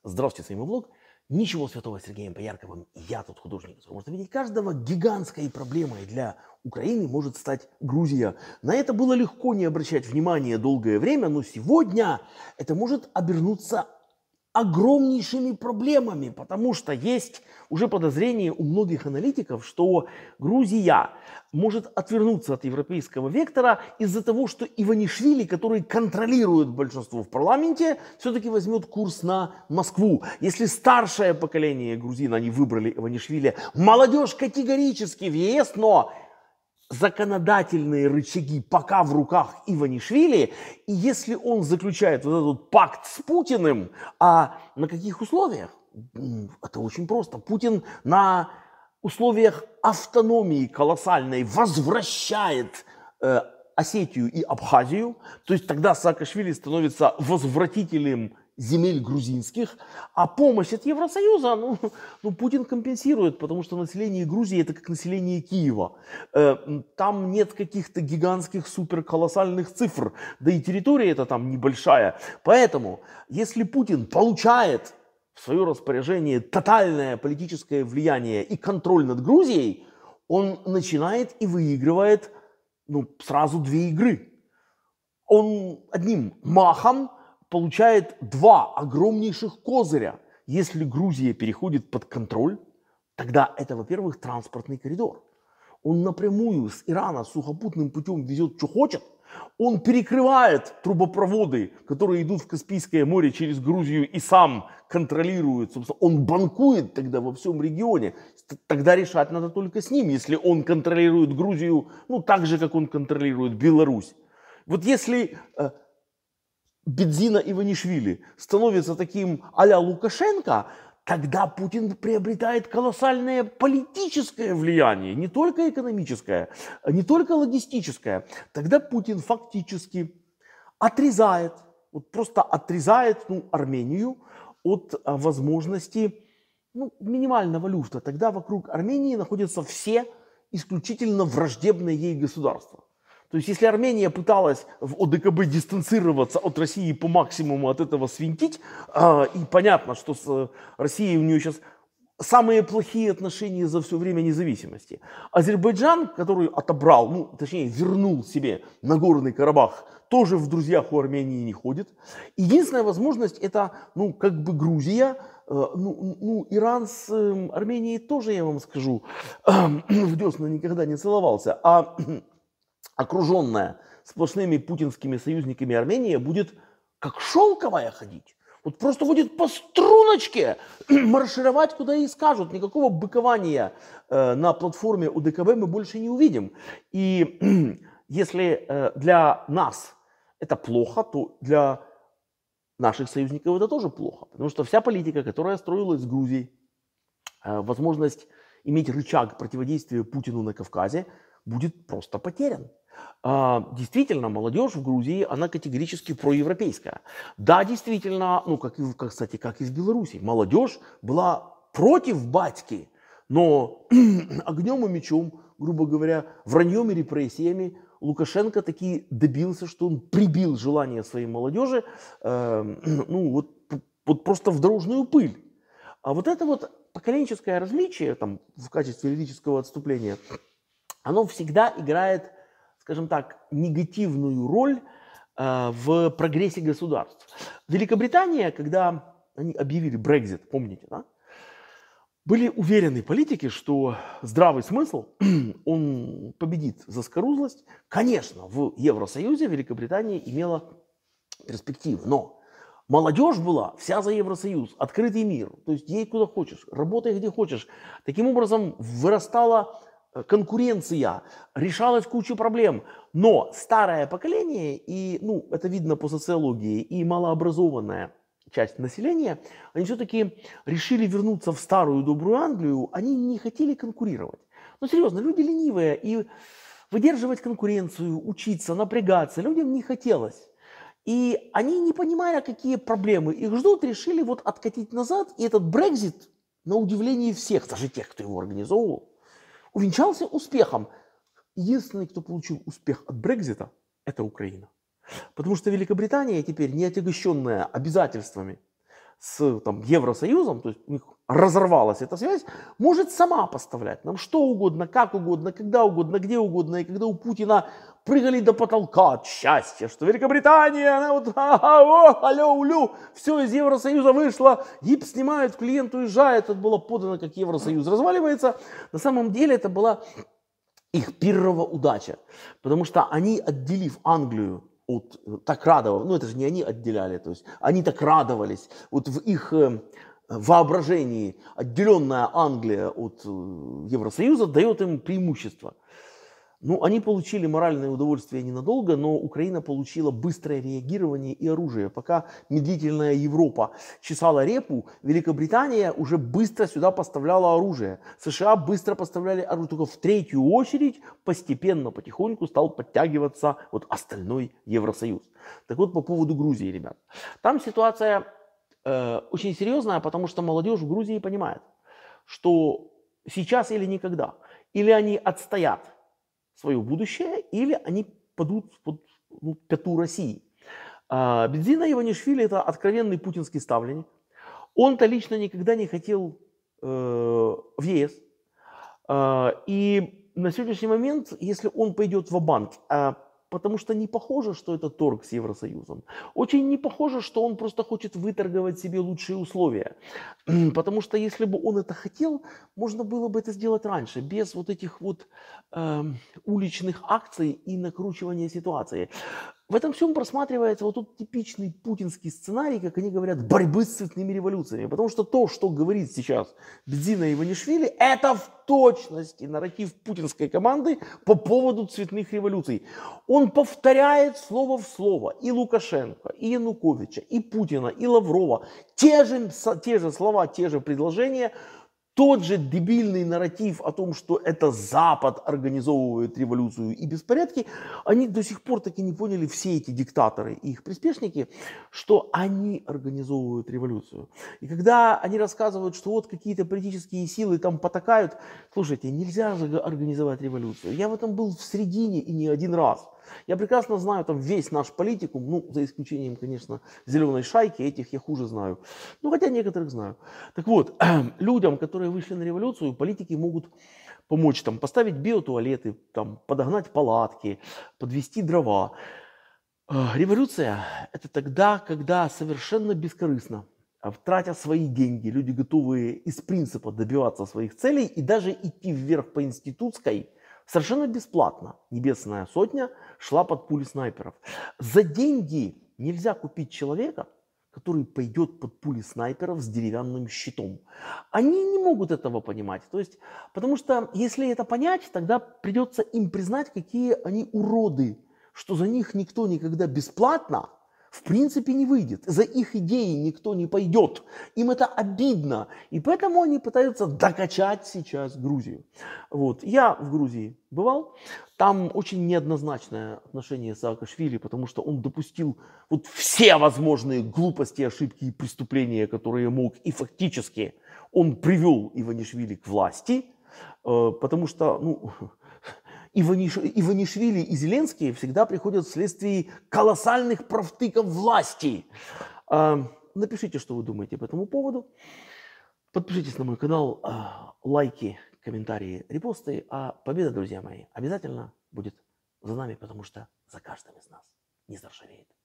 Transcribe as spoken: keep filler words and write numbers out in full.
Здравствуйте, с вами Влог. Ничего святого, Сергеем Поярковым. Я тут художник. Можно видеть каждого. Гигантской проблемой для Украины может стать Грузия. На это было легко не обращать внимания долгое время, но сегодня это может обернуться огромнейшими проблемами, потому что есть уже подозрение у многих аналитиков, что Грузия может отвернуться от европейского вектора из-за того, что Иванишвили, который контролирует большинство в парламенте, все-таки возьмет курс на Москву. Если старшее поколение грузин, они выбрали Иванишвили, молодежь категорически в ЕС, но законодательные рычаги пока в руках Иванишвили, и если он заключает вот этот пакт с Путиным, а на каких условиях? Это очень просто. Путин на условиях автономии колоссальной возвращает э, Осетию и Абхазию, то есть тогда Саакашвили становится возвратителем земель грузинских, а помощь от Евросоюза, ну, ну, Путин компенсирует, потому что население Грузии это как население Киева. Э, там нет каких-то гигантских суперколоссальных цифр, да и территория эта там небольшая. Поэтому, если Путин получает в свое распоряжение тотальное политическое влияние и контроль над Грузией, он начинает и выигрывает ну, сразу две игры. Он одним махом получает два огромнейших козыря. Если Грузия переходит под контроль, тогда это, во-первых, транспортный коридор. Он напрямую с Ирана сухопутным путем везет, что хочет. Он перекрывает трубопроводы, которые идут в Каспийское море через Грузию и сам контролирует. Собственно, он банкует тогда во всем регионе. Тогда решать надо только с ним, если он контролирует Грузию, ну так же, как он контролирует Беларусь. Вот если э, Бедзина Иванишвили становится таким а-ля Лукашенко, тогда Путин приобретает колоссальное политическое влияние, не только экономическое, не только логистическое. Тогда Путин фактически отрезает, вот просто отрезает ну, Армению от а, возможности ну, минимального люфта. Тогда вокруг Армении находятся все исключительно враждебные ей государства. То есть, если Армения пыталась в ОДКБ дистанцироваться от России по максимуму, от этого свинтить, э, и понятно, что с Россией у нее сейчас самые плохие отношения за все время независимости. Азербайджан, который отобрал, ну, точнее, вернул себе Нагорный Карабах, тоже в друзьях у Армении не ходит. Единственная возможность это, ну, как бы Грузия, э, ну, ну, Иран с э, Арменией тоже, я вам скажу, э, в десна никогда не целовался, а окруженная сплошными путинскими союзниками Армения будет как шелковая ходить. Вот просто будет по струночке маршировать, куда ей скажут. Никакого быкования э, на платформе ОДКБ мы больше не увидим. И если э, для нас это плохо, то для наших союзников это тоже плохо. Потому что вся политика, которая строилась с Грузией, э, возможность иметь рычаг противодействия Путину на Кавказе, будет просто потерян. А, действительно, молодежь в Грузии, она категорически проевропейская. Да, действительно, ну, как, и, как, кстати, как и в Беларуси, молодежь была против батьки, но огнем и мечом, грубо говоря, враньем и репрессиями Лукашенко таки добился, что он прибил желание своей молодежи, э, ну, вот, вот просто в дорожную пыль. А вот это вот поколенческое различие, там, в качестве лирического отступления, оно всегда играет, скажем так, негативную роль э, в прогрессе государств. Великобритания, когда они объявили Брексит, помните, да, были уверены политики, что здравый смысл, он победит заскорузлость. Конечно, в Евросоюзе Великобритания имела перспективы, но молодежь была вся за Евросоюз, открытый мир, то есть ей куда хочешь, работай где хочешь. Таким образом вырастала конкуренция, решалась куча проблем. Но старое поколение, и ну, это видно по социологии, и малообразованная часть населения, они все-таки решили вернуться в старую добрую Англию, они не хотели конкурировать. Ну серьезно, люди ленивые, и выдерживать конкуренцию, учиться, напрягаться людям не хотелось. И они, не понимая, какие проблемы их ждут, решили вот откатить назад, и этот Брексит, на удивление всех, даже тех, кто его организовывал, увенчался успехом. Единственный, кто получил успех от Брексита, это Украина. Потому что Великобритания теперь, не отягощенная обязательствами с там, Евросоюзом, то есть у них разорвалась эта связь, может сама поставлять нам что угодно, как угодно, когда угодно, где угодно. И когда у Путина прыгали до потолка от счастья, что Великобритания, она вот, ага, о, алло, улю, все из Евросоюза вышло, гипс снимают, клиент уезжает, это было подано, как Евросоюз разваливается. На самом деле это была их первая удача, потому что они, отделив Англию от, так радовались, ну это же не они отделяли, то есть они так радовались, вот в их э, воображении отделенная Англия от э, Евросоюза дает им преимущество. Ну, они получили моральное удовольствие ненадолго, но Украина получила быстрое реагирование и оружие. Пока медлительная Европа чесала репу, Великобритания уже быстро сюда поставляла оружие. США быстро поставляли оружие, только в третью очередь постепенно, потихоньку стал подтягиваться вот остальной Евросоюз. Так вот, по поводу Грузии, ребят. Там ситуация э, очень серьезная, потому что молодежь в Грузии понимает, что сейчас или никогда. Или они отстоят свое будущее, или они падут под ну, пяту России. А, Бензина Иванишвили – это откровенный путинский ставленник. Он-то лично никогда не хотел э, в ЕС. А, и на сегодняшний момент, если он пойдет в банк, а, потому что не похоже, что это торг с Евросоюзом. Очень не похоже, что он просто хочет выторговать себе лучшие условия. Потому что если бы он это хотел, можно было бы это сделать раньше, без вот этих вот э, уличных акций и накручивания ситуации. В этом всем просматривается вот тот типичный путинский сценарий, как они говорят, борьбы с цветными революциями. Потому что то, что говорит сейчас Бензина Иванишвили, это в точности нарратив путинской команды по поводу цветных революций. Он повторяет слово в слово и Лукашенко, и Януковича, и Путина, и Лаврова. Те же, те же слова, те же предложения. Тот же дебильный нарратив о том, что это Запад организовывает революцию и беспорядки, они до сих пор таки не поняли, все эти диктаторы и их приспешники, что они организовывают революцию. И когда они рассказывают, что вот какие-то политические силы там потакают, слушайте, нельзя организовать революцию. Я в этом был в середине и не один раз. Я прекрасно знаю там весь наш политикум, ну, за исключением, конечно, зеленой шайки, этих я хуже знаю. Ну, хотя некоторых знаю. Так вот, людям, которые вышли на революцию, политики могут помочь там поставить биотуалеты, там, подогнать палатки, подвести дрова. Революция – это тогда, когда совершенно бескорыстно, тратя свои деньги, люди готовы из принципа добиваться своих целей и даже идти вверх по институтской, совершенно бесплатно. Небесная сотня шла под пули снайперов. За деньги нельзя купить человека, который пойдет под пули снайперов с деревянным щитом. Они не могут этого понимать. То есть, потому что если это понять, тогда придется им признать, какие они уроды, что за них никто никогда бесплатно в принципе не выйдет. За их идеи никто не пойдет. Им это обидно. И поэтому они пытаются докачать сейчас Грузию. Вот. Я в Грузии бывал. Там очень неоднозначное отношение Саакашвили, потому что он допустил вот все возможные глупости, ошибки и преступления, которые мог. И фактически он привел Иванишвили к власти, потому что, ну... Иваниш... Иванишвили и Зеленский всегда приходят вследствие колоссальных провтыков власти. А, напишите, что вы думаете по этому поводу. Подпишитесь на мой канал, а, лайки, комментарии, репосты. А победа, друзья мои, обязательно будет за нами, потому что за каждым из нас не заржавеет.